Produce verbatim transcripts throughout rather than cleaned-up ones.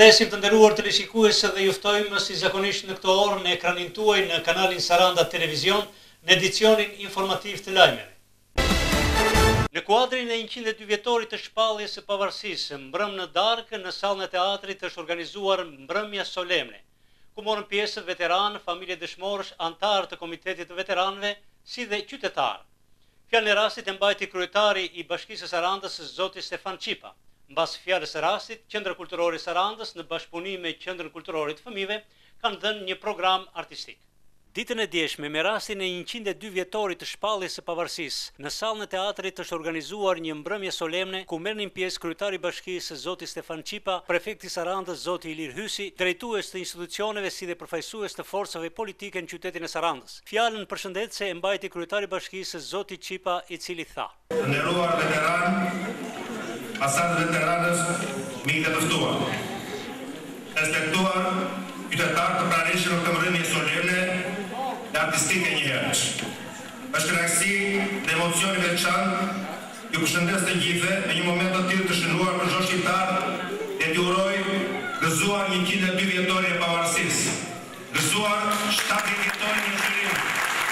përshëndesim të nderuar teleshikues dhe ju ftojmë si zakonisht në këtë orë në ekranin tuaj në kanalin Saranda Televizion në edicionin informativ të lajmeve. Në kuadrin e njëqind e dy vjetorit të shpalljes së pavarësisë, mbrëm në darkë në sallën e teatrit është organizuar mbrëmja solemne, ku morën pjesë veteranë, familje dëshmorësh, antarë të Komitetit të Veteranëve, si dhe qytetarë. Fjalën e rastit e mbajti kryetari i Bashkisë së Sarandës, zoti Stefan Qipa. Mbas fjalës së rastit, Qendra Kulturore e Sarandës në bashkëpunim me Qendrën Kulturore të Fëmijëve kanë dhënë një program artistik. Ditën e djeshme, me rastin e njëqind e dy vjetorit të shpalljes së pavarësisë, në sallën e teatrit është organizuar një mbrëmje solemne ku merrnin pjesë kryetari i Bashkisë zoti Stefan Qipa, prefekti i Sarandës zoti Ilir Hysi, drejtues të institucioneve si dhe përfaqësues të forcave politike në qytetin e Sarandës. Fjalën përshëndetëse e mbajti kryetari i Bashkisë zoti Qipa, i cili tha: Të nderuar veteranë, pasat veteranës, mikë të ftuar, respektuar qytetarë të pranishëm në këtë mbrëmje solemne dhe artistike njëherësh. Është kënaqësi dhe emocion i veçantë ju përshëndes të gjithëve në një moment të tillë të shënuar për çdo shqiptar dhe t'ju uroj gëzuar njëqind e dy vjetorin e pavarësisë, gëzuar shtatëdhjetë vjetorin e shërimit.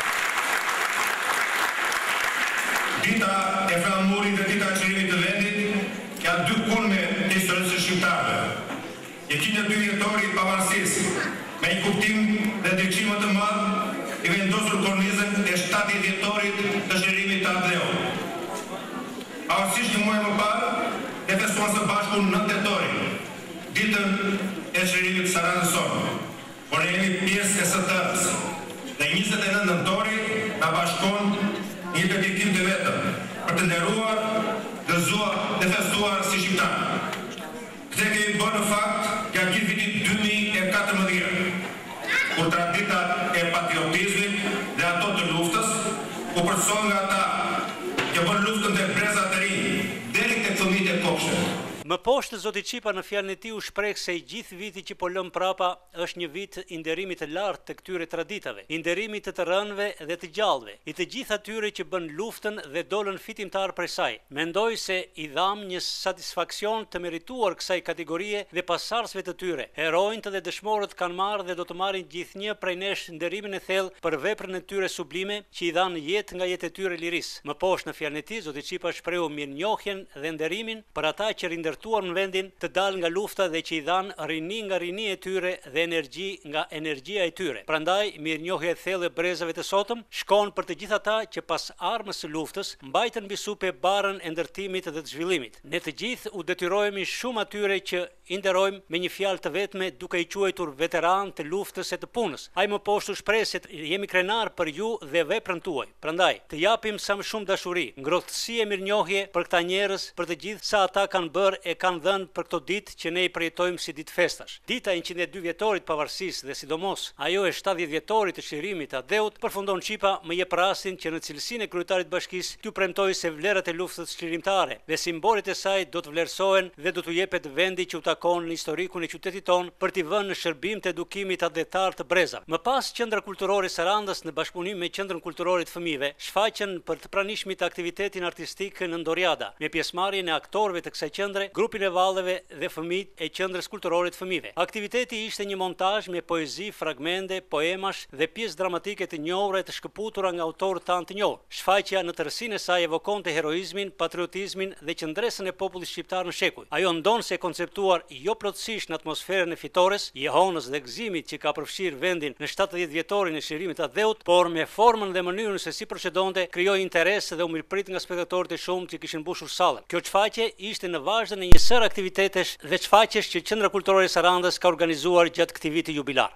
Dita e flamurit dhe dita e shërimit të vendit janë dy kulme të historisë së shqiptarëve. njëqind e dy vjetori i pavarësisë, me një kuptim dhe ndriçim më të madh, i vendosur kornizën e shtatëdhjetë vjetorit të shërimit të Adleut. Pavarësisht një muaj më parë, ne festuam së bashku nëntë tetorin, ditën e shërimit të Sarandës sonë, por ne jemi pjesë e së tërës. Dhe njëzet e nëntë nëntori na bashkon një dedikim të vetëm për të nderuar, gëzuar dhe festuar si shqiptarë. Këtë kemi bërë në fakt gjatë gjithë vitit dy mijë e katërmbëdhjetë, kur traditat e patriotizmit dhe ato të luftës u përson nga ata që bën luftën te brezat e rinj deri tek fëmijët e kopshte. Më poshtë zoti Qipa në fjalën e tij u shpreh se i gjithë viti që po lëm prapa është një vit i nderimit të lartë të këtyre traditave, i nderimit të të rënëve dhe të gjallëve, i të gjithë atyre që bën luftën dhe dolën fitimtar prej saj. Mendoj se i dham një satisfaksion të merituar kësaj kategorie dhe pasardhësve të tyre. Heronjtë dhe dëshmorët kanë marrë dhe do të marrin gjithnjë prej nesh nderimin e thellë për veprën e tyre sublime që i dhanë jetë nga jetë e tyre lirisë. Më poshtë në fjalën e tij zoti Qipa shprehu mirënjohjen dhe nderimin për ata që rinder në vendin të dalë nga lufta dhe që i dhanë rini nga rini e tyre dhe energji nga energjia e tyre. Prandaj, mirënjohja e thellë e brezave të sotëm shkon për të gjithë ata që pas armës së luftës mbajtën mbi supe barën e ndërtimit dhe të zhvillimit. Ne të gjithë u detyrohemi shumë atyre që i nderojmë me një fjalë të vetme duke i quajtur veteran të luftës e të punës. Ai më poshtë shpreh se jemi krenar për ju dhe veprën tuaj. Prandaj, të japim sa më shumë dashuri, ngrohtësi e mirënjohje për këta njerëz, për të gjithë sa ata kanë bërë e kanë dhënë për këto ditë që ne i përjetojmë si ditë festash. Dita e njëqind e dy vjetorit pavarësisë dhe sidomos ajo e shtatëdhjetë vjetorit të shërimit të Adleut përfundon Qipa më jep rastin që në cilësinë e kryetarit të bashkisë t'ju premtoj se vlerat e luftës çlirimtare dhe simbolet e saj do të vlerësohen dhe do t'u jepet vendi që u takon në historikun e qytetit ton për t'i vënë në shërbim të edukimit adletar të brezave. Më pas Qendra Kulturore e Sarandës në bashkëpunim me Qendrën Kulturore të Fëmijëve shfaqën për të pranishmit aktivitetin artistik në Ndoriada me pjesëmarrjen e aktorëve të kësaj qendre, grupin e vallëve dhe fëmijët e Qendrës Kulturore të Fëmijëve. Aktiviteti ishte një montazh me poezi, fragmente, poemash dhe pjesë dramatike të njohura të shkëputura nga autorë tanë të njohur. Shfaqja në tërësinë e saj evokonte heroizmin, patriotizmin dhe qëndresën e popullit shqiptar në shekuj. Ajo ndon se konceptuar jo plotësisht në atmosferën e fitores, jehonës dhe gëzimit që ka përfshirë vendin në shtatëdhjetë vjetorin e shërimit të Adleut, por me formën dhe mënyrën se si procedonte, krijoi interes dhe u mirëprit nga spektatorët e shumtë që kishin mbushur sallën. Kjo shfaqje ishte në vazhdim e një sër aktivitetesh dhe shfaqjesh që Qendra Kulturore e Sarandës ka organizuar gjatë këtij viti jubilar.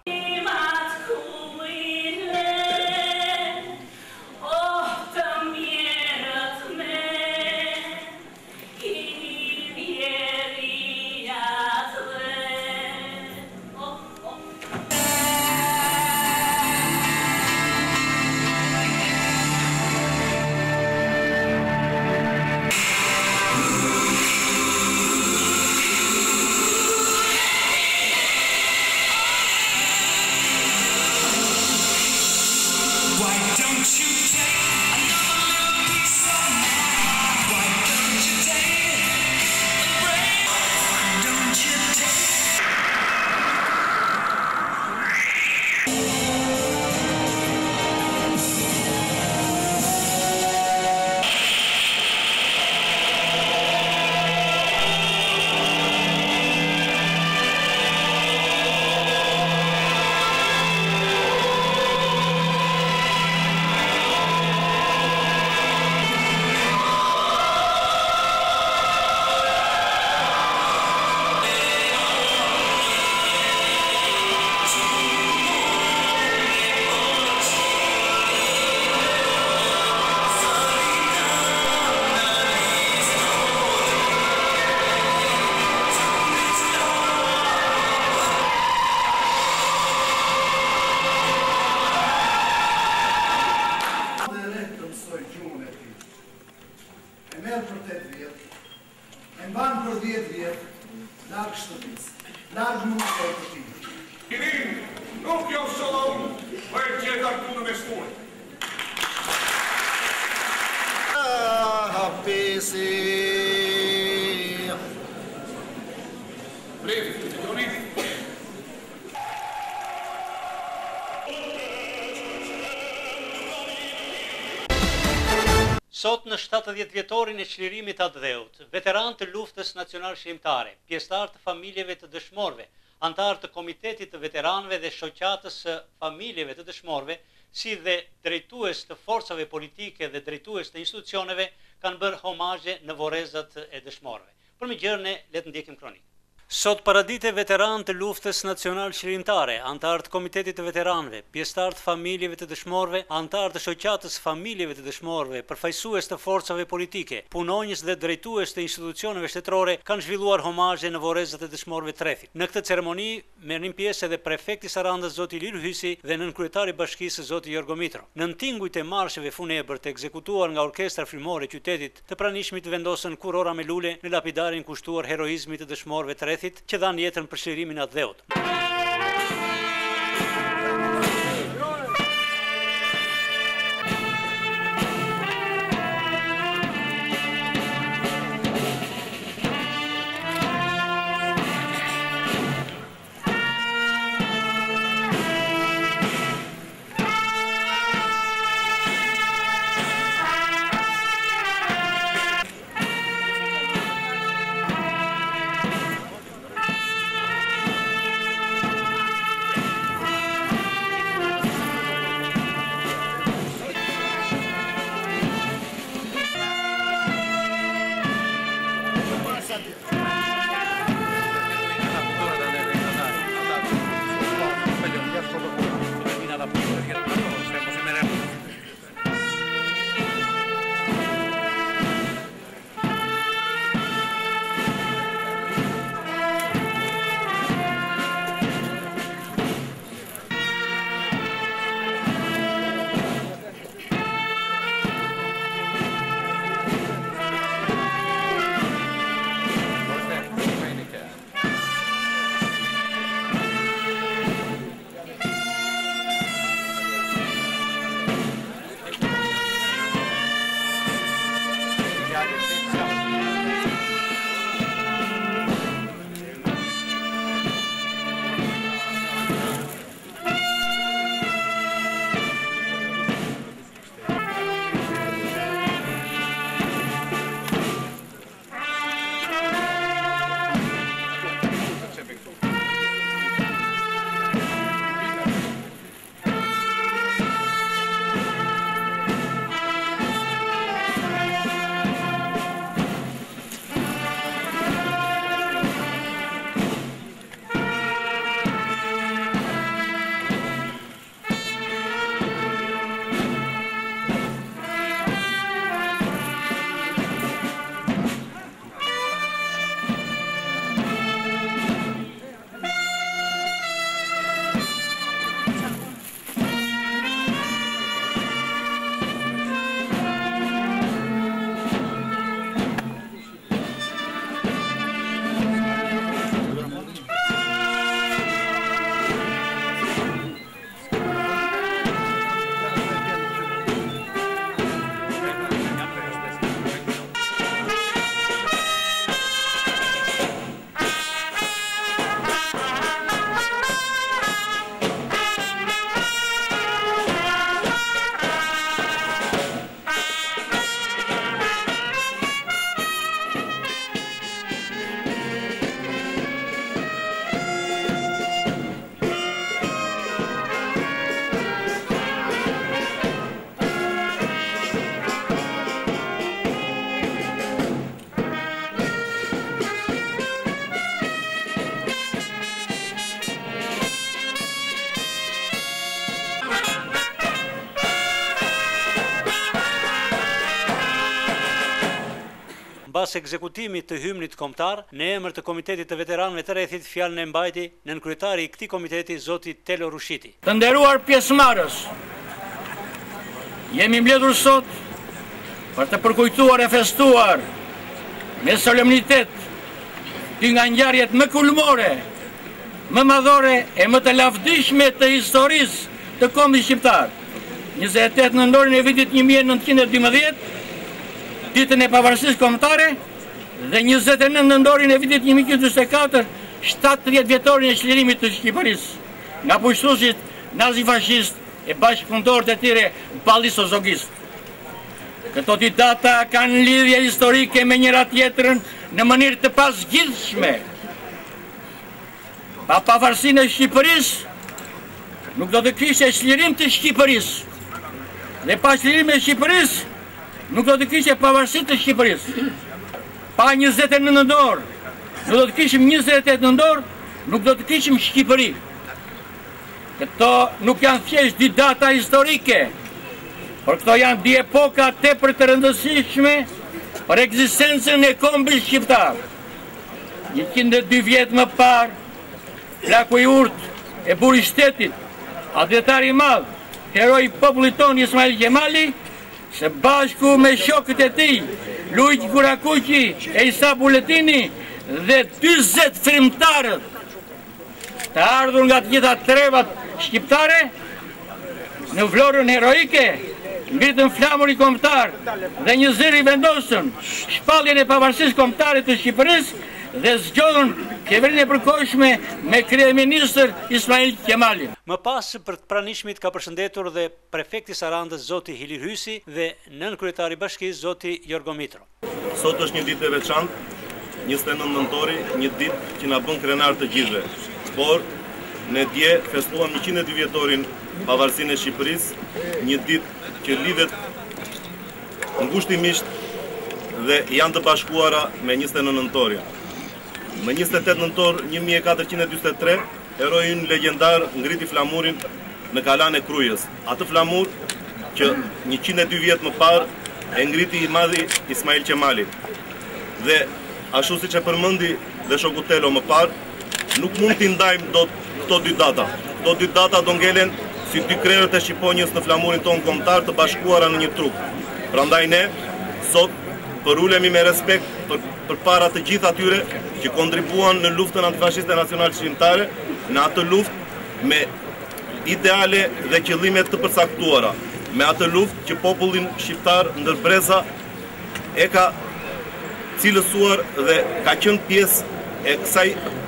I rin, nuk jo solo për gjithar punë me shkuar. Hapisi. Levi, Leonid. Sot në shtatëdhjetë vjetorin e çlirimit atë dheut, veteran të luftës nacional shqiptare, pjesëtar të familjeve të dëshmorëve, antar të Komitetit të Veteranëve dhe Shoqatës së Familjeve të Dëshmorëve, si dhe drejtues të forcave politike dhe drejtues të institucioneve, kanë bërë homazhe në vorrezat e dëshmorëve. Për më gjërën, le të ndjekim kronikën. Sot paradite veteran të luftës nacional çlirimtare, antar të Komitetit të Veteranëve, pjesëtar të familjeve të dëshmorëve, antar të Shoqatës Familjeve të Dëshmorëve, përfaqësues të forcave politike, punonjës dhe drejtues të institucioneve shtetërore kanë zhvilluar homazhe në vorrezat e dëshmorëve të rrethit. Në këtë ceremoni merrin pjesë edhe prefekti i Sarandës zoti Ilir Hysi dhe nënkryetari i bashkisë zoti Jorgo Mitro. Në tingujt e marsheve funebër të ekzekutuar nga orkestra frymore e qytetit, të pranishmit vendosën kurora me lule në lapidarin kushtuar heroizmit të dëshmorëve të rrethit që dhanë jetën për çlirimin atë dheut. Mbas ekzekutimit të hymnit kombëtar, në emër të Komitetit të Veteranëve të Rrethit, fjalën e mbajti nënkryetari i këtij komiteti zoti Telo Rushiti. Të nderuar pjesëmarrës, jemi mbledhur sot për të përkujtuar e festuar me solemnitet dy nga ngjarjet më kulmore më madhore e më të lavdishme të historisë të kombit shqiptar. njëzet e tetë nëntorin e vitit një mijë e nëntëqind e dymbëdhjetë, ditën e pavarësisë kombëtare, dhe njëzet e nëntë nëntorin e vitit një mijë e nëntëqind e njëzet e katër, shtatëdhjetë vjetorin e çlirimit të Shqipërisë nga pushtuesit nazi-fashist e bashkëpunëtorët e tyre ballisozogist. Këto dy data kanë lidhje historike me njëra tjetrën në mënyrë të pasgjidhshme. Pa pavarësinë e Shqipërisë nuk do të kishte çlirim të Shqipërisë. Dhe pa çlirim e Shqipërisë nuk do të kishte pavarësi të Shqipërisë. Pa njëzet e nëntë nëntor, nuk do të kishim njëzet e tetë nëntor, nuk do të kishim Shqipëri. Këto nuk janë thjesht dy data historike, por këto janë dy epoka tepër të rëndësishme për ekzistencën e kombit shqiptar. njëqind e dy vjetë më parë, Plaku i Urtë e buri i shtetit, adhetari i madh, heroi i popullit ton Ismail Qemali, së bashku me shokët e tij, Luigi Kurakuqi e Isa Buletini dhe dyzet frymtarët të ardhur nga të gjitha trevat shqiptare, në vlorën heroike, ngritën flamuri kombëtar dhe një zëri vendosën shpalljen e pavarësisë kombëtare të Shqipërisë dhe zgjodhën qeverinë e përkohshme me kryeministër Ismail Qemalin. Më pas për të pranishmit ka përshëndetur dhe prefekti Sarandës zoti Hilir Hysi dhe nën kryetari i bashkisë zoti Jorgo Mitro. Sot është një ditë e veçantë, njëzet e nëntë nëntori, një ditë që na bën krenar të gjithëve. Por ne dje festuam njëqind e dy vjetorin pavarësinë e Shqipërisë, një ditë që lidhet ngushtimisht dhe janë të bashkuara me njëzet e nëntë nëntorin. Më njëzet e tetë nëntor një mijë e katërqind e dyzet e tre, heroi ynë legjendar ngriti flamurin në Kalan e Krujës. Atë flamur që njëqind e dy vjet më parë e ngriti i madhi Ismail Qemali. Dhe ashtu siç e përmendi dhe shoku Telo më parë, nuk mund t'i ndajmë dot këto dy data. Këto dy data do ngelen si dy krerët e shqiponjës në flamurin ton kombëtar të bashkuara në një trup. Prandaj ne sot përulemi me respekt për, për para të gjithë atyre që kontribuan në luftën antifashiste nacionale shqiptare, në atë luftë me ideale dhe qëllime të përcaktuara, me atë luftë që popullin shqiptar ndër breza e ka cilësuar dhe ka qenë pjesë e kësaj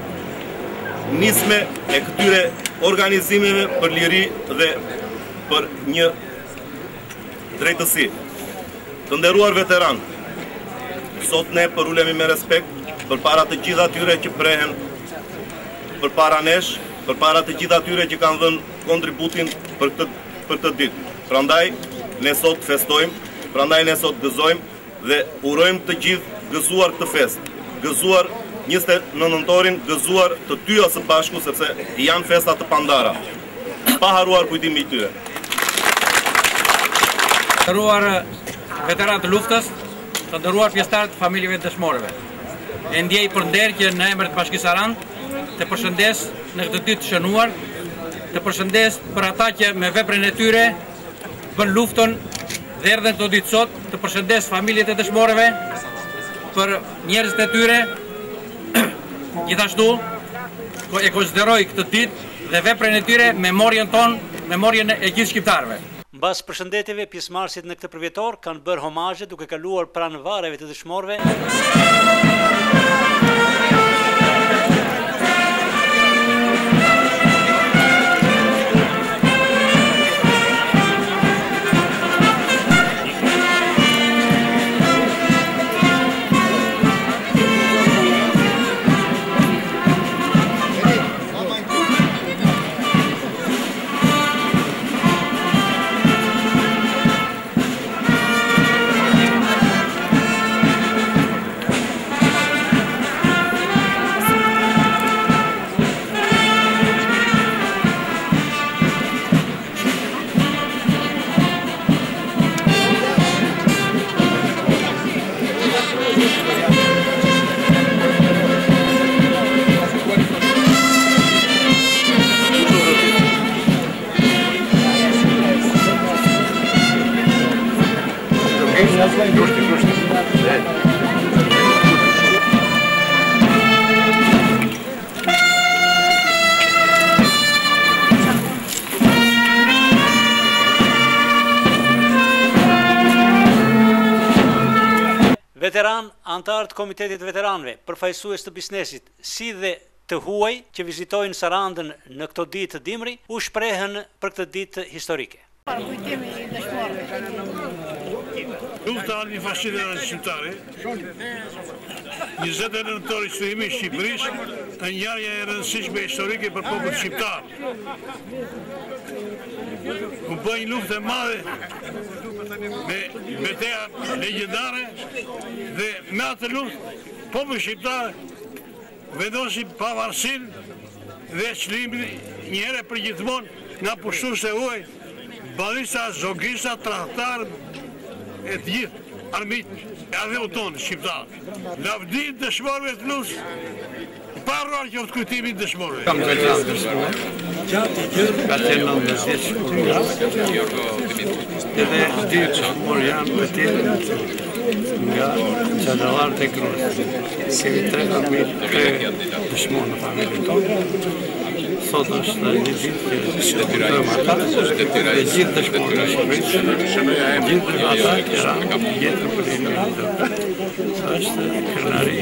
nisme e këtyre organizimeve për liri dhe për një drejtësi. Të nderuar veteran, sot ne përulemi me respekt për para të gjitha atyre që prehen për para nesh, për para të gjitha atyre që kanë dhënë kontributin për këtë, për këtë ditë. Prandaj ne sot festojmë, prandaj ne sot gëzojmë dhe urojmë të gjithë gëzuar këtë fest, gëzuar njëzet e nëntë nëntorin, gëzuar të tyja së bashku sepse janë festa të pandara, pa haruar kujtimi i tyre. Të nderuar veteranë të luftës, të nderuar pjesëtarë të familjeve dëshmorëve. E ndjej për nder që në emër të Bashkisë Sarandë të përshëndes në këtë ditë të shënuar, të përshëndes për ata që me veprën e tyre bën luftën dhe erdhën këto ditë sot, të përshëndes familjet e dëshmorëve për njerëzit e tyre. Gjithashtu e konsideroj këtë ditë dhe veprën e tyre memorien ton, memorien e gjithë shqiptarëve. Mbas përshëndetjeve, pjesëmarrësit në këtë përvjetor kanë bërë homazhe duke kaluar pranë varreve të dëshmorëve. Veteran, antarë të Komitetit Veteranëve, përfaqësues të biznesit, si dhe të huaj që vizitojnë Sarandën në këto ditë të dimri, u shprehen për këtë ditë historike. Lufta antifashiste shqiptare, njëzet e nëntori çlirimi i Shqipërisë, është ngjarje e rëndësishme historike për popullin shqiptar. U bë një luftë e madhe me betejë legjendare dhe me atë luftë populli shqiptar vendosi pavarësinë dhe çlimin një herë për gjithmonë nga pushtues e huaj, ballista, zogista, tradhtar e të gjithë armiqtë e adheu tonë shqiptarë. Lavdit dëshmorëve të luftës, pa harruar qoftë kujtimi i dëshmorëve. Kam veteran dëshmor, gjatë gjithë atë nëntëdhjetë shqiptar. Edhe dy dëshmor janë vetë nga Çadallarët e Krujës. Kemi tre familje, tre dëshmor në familjen tonë. Sot është një ditë që shkëtyrojmë ata, dhe gjithë dëshmorët e Shqipërisë, gjithë ata që ranë jetën për një një të është krenari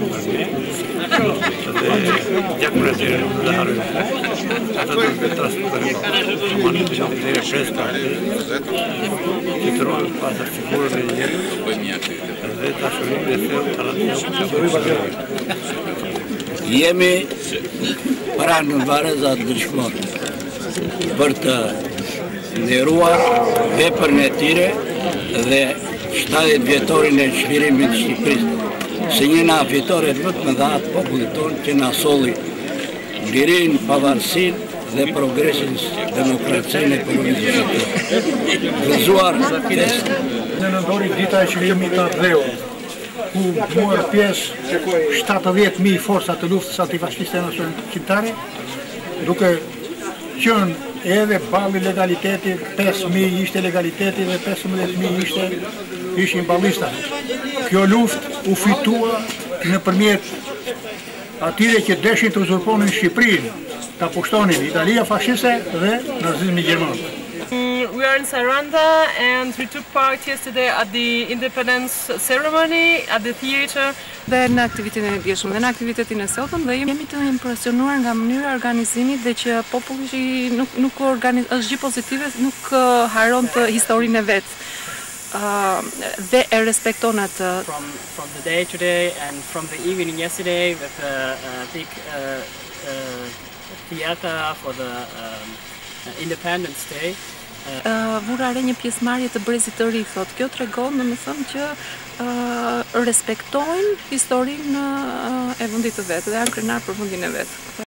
dhe gjakmëretirë dhe harujë. Ata të të transportërë më në të qamë të repres ka që të rojë pasër figurën e jetë dhe të ashurim dhe thellë të ratë. Jemi pra në varëzat dëshmorë për të nderuar veprën e tyre dhe shtatëdhjetë vjetorin e çlirimit të Shqipërisë, se një nga fitoret më të mëdha të popullit tonë që na solli lirinë, pavarësinë dhe progresin demokracinë e popullit shqiptar. Gëzuar festë. Në nëndori dita e çlirimit të Dheut, ku morë pjesë shtatëdhjetë mijë forca të luftës antifashiste shqiptare, duke qenë edhe balli legaliteti, pesë mijë ishte legaliteti dhe pesëmbëdhjetë mijë ishte ishin ballista. Kjo luftë u fitua nëpërmjet atyre që deshin të uzurponin Shqipërinë, ta pushtonin Italia fashiste dhe nazizmi gjerman. We are in Saranda and we took part yesterday at the independence ceremony at the theater. Dhe në aktivitetin e djeshëm dhe në aktivitetin e sotëm dhe jemi të impresionuar nga mënyra e organizimit dhe që populli nuk nuk organiz është gjë pozitive, nuk haron të historinë e vet. Uh, dhe e respekton atë. From from the day today and from the evening yesterday with a, a big uh, uh, theater for the um, Independence Day. Uh, vura re një pjesëmarrje të brezit të ri, thot. Kjo tregon domethënë që uh, respektojnë historinë uh, e vendit të vet dhe janë krenar për vendin e vet.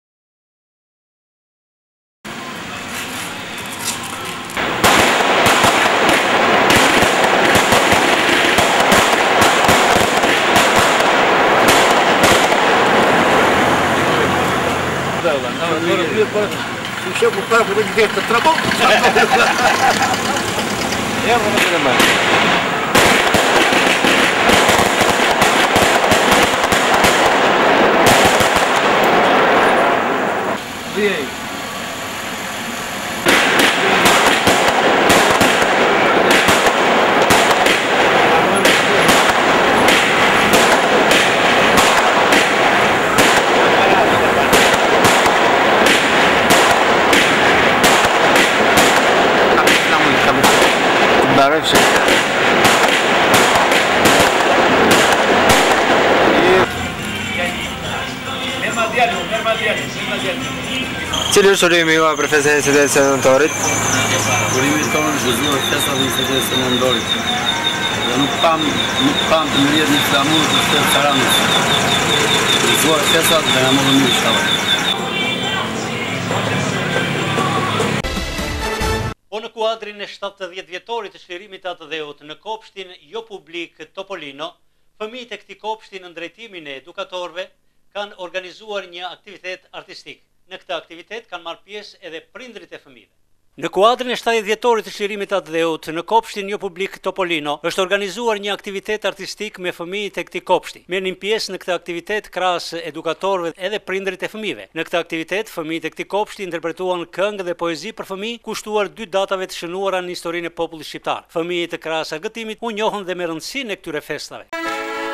Ще по право да ги дете тръбо. Няма да ги намерим. Вие. Дальше. Cili është urimi juaj për festën e njëzet e nëntorit? Urimi tonë është gëzuar festa e njëzet e nëntorit. Dhe nuk pam, nuk pam të mërjet një flamur të shtetë Sarandës. Gëzuar festat dhe nga më dhe mirë shtavat. Po në kuadrin e shtatëdhjetë vjetorit të çlirimit të atë dheut në kopshtin jo publik Topolino, fëmijët e këtij kopshti në drejtimin e edukatorëve kanë organizuar një aktivitet artistik. Në këtë aktivitet kanë marrë pjesë edhe prindrit e fëmijëve. Në kuadrin e shtatëdhjetë vjetorit të çlirimit të atë dheut në kopshtin jo publik Topolino është organizuar një aktivitet artistik me fëmijët e këtij kopshti. Merrnin pjesë në këtë aktivitet krahas edukatorëve edhe prindrit e fëmijëve. Në këtë aktivitet fëmijët e këtij kopshti interpretuan këngë dhe poezi për fëmijë, kushtuar dy datave të shënuara në historinë e popullit shqiptar. Fëmijët e krahas argëtimit u njohën dhe me rëndësinë e këtyre festave.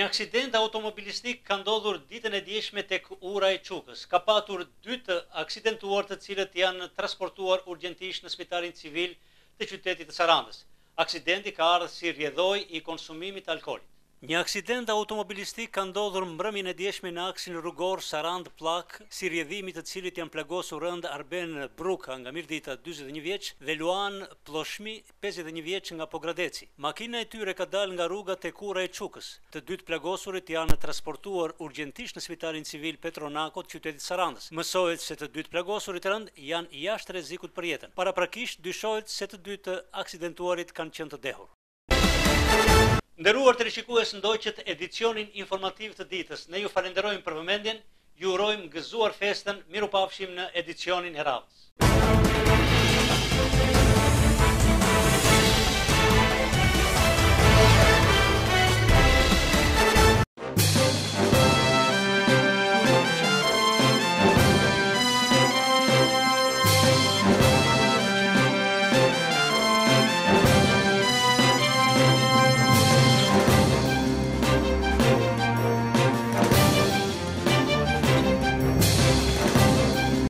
aksident automobilistik ka ndodhur ditën e djeshme tek ura e Çukës. Ka patur dy të aksidentuar të cilët janë transportuar urgjentisht në spitalin civil të qytetit të Sarandës. Aksidenti ka ardhur si rrjedhoj i konsumimit të alkoolit. Një aksident automobilistik ka ndodhur mbrëmjen e djeshme në aksin rrugor Sarand Pllak, si rrjedhimi të cilit janë plagosur rënd Arben Bruka nga Mirdita dyzet e një vjeç dhe Luan Ploshmi pesëdhjetë e një vjeç nga Pogradeci. Makina e tyre ka dalë nga rruga tek ura e Çukës. Të dytë plagosurit janë transportuar urgjentisht në spitalin civil Petronako të qytetit Sarandës. Mësohet se të dytë plagosurit rënd janë jashtë rrezikut për jetën. Paraprakisht dyshohet se të dytë aksidentuarit kanë qenë të dehur. Nderuar teleshikues, ndoqët edicionin informativ të ditës. Ne ju falenderojmë për vëmendjen, ju urojmë gëzuar festën, mirupafshim në edicionin e radhës.